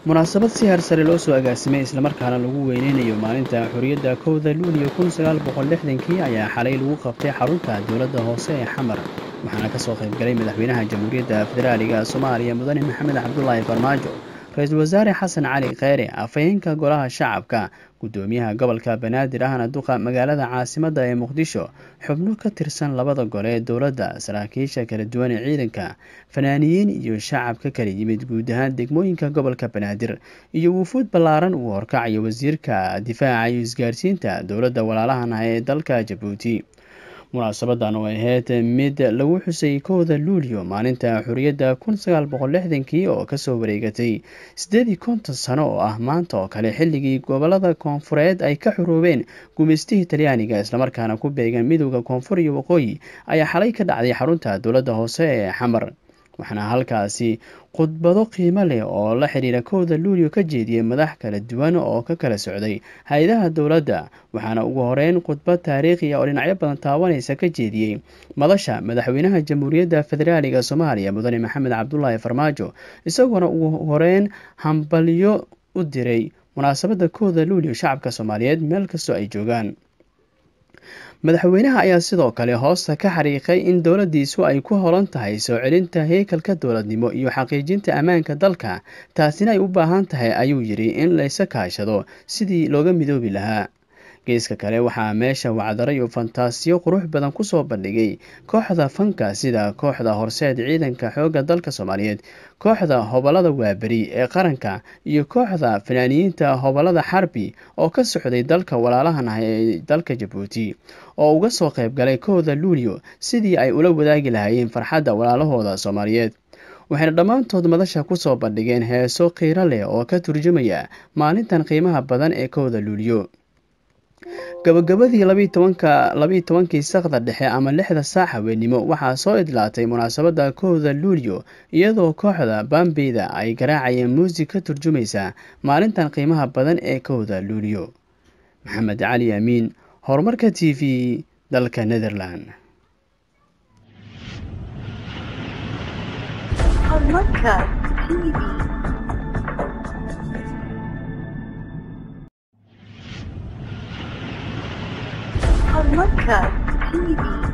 munaasabad si heersare loo soo agaasimay islamarkaana lagu weyneynayo maalinta xorriyadda 1 Luulyo 1960 ayaa xalay lagu qabtay xarunta dowladda hoose ee Xamar waxaana ka soo qayb galay madaxweynaha Jamhuuriyadda Federaaliga Soomaaliya Mudane Maxamed Cabdullaahi Farmaajo, Ra'iisul Wasaare Xasan Cali Kheyre, afhayeenka golaha shacabka, gudoomiyaha gobolka Banaadir ahna duqa magaalada caasimadda ee Muqdisho, xubno ka tirsan labada gole ee dowladda, saraakiisha kala duwan ee ciidanka, fanaaniyiin iyo shacabka kala yimid guud ahaan degmooyinka gobolka Banaadir iyo wufuud ballaaran uu horkacayo wasiirka difaaca iyo isgaarsiinta dowladda walaalahan ah ee dalka Jabuuti. munaasabadan oo ahayd mid lagu xusay 1 Luulyo maalinta xorriyadda 1960 oo kasoo wareegatay 58 sano oo ah maanta oo kale xilligii gobolada koonfureed ay ka xoroobeen gumeystihii Talyaaniga islamarkaana ku beegan midowga koonfur iyo waqooyi ayaa xalay ka dhacday xarunta dowladda hoose ee Xamar waxaana halkaasi khudbado qiimo leh oo la xiriira 1 Luulyo ka jeediyay madax kala duwan oo ka kala socday hay'adaha dowladda waxaana ugu horeyn khudbad taariikhi ah oo dhinacyo badan taabanaysa ka jeediyay madasha madaxweynaha Jamhuuriyadda Federaaliga Soomaaliya Mudane Maxamed Cabdullaahi Farmaajo isaguna ugu horeyn hambalyo u diray munaasabadda 1 Luulyo shacabka Soomaaliyeed meel kastoo ay joogaan. madaxweynaha ayaa sidoo kale hoosta ka xariiqay in dowladdiisu ay ku holan tahay soo celinta heykalka dowladnimo iyo xaqiijinta ammaanka dalka taasina ay u baahan tahay ayuu yidhi in laysa kaashado sidii looga midoobi lahaa. geeska kale waxaa meesha wacdaro iyo fantaasiyo qurux badan kusoo bandhigay kooxda fanka sida kooxda horseed ciidanka xoogga dalka Soomaaliyeed, kooxda hobalada waaberi ee qaranka iyo kooxda fanaaniyiinta hobalada xarbi oo ka socday dalka walaalahan ah ee dalka Jabuuti oo uga soo qayb galay 1 Luulyo sidii ay ula wadaagi lahaayeen farxadda walaalahooda Soomaaliyeed. waxayna dhammaantood madasha kusoo bandhigeen heeso qiiro leh oo ka turjumaya maalintan qiimaha badan ee 1 Luulyo. gabagabadii 12 saqda dhexe ama 6 saac haweenimo waxaa soo idlaatay munaasabadda 1 Luulyo iyadoo kooxda Bambeyda ay garaacayeen muusig ka turjumaysa maalintan qiimaha badan ee 1 Luulyo. Maxamed Cali Amiin, Horumarka TV, dalka Netherland. Horumarka TV. Horumarka TV.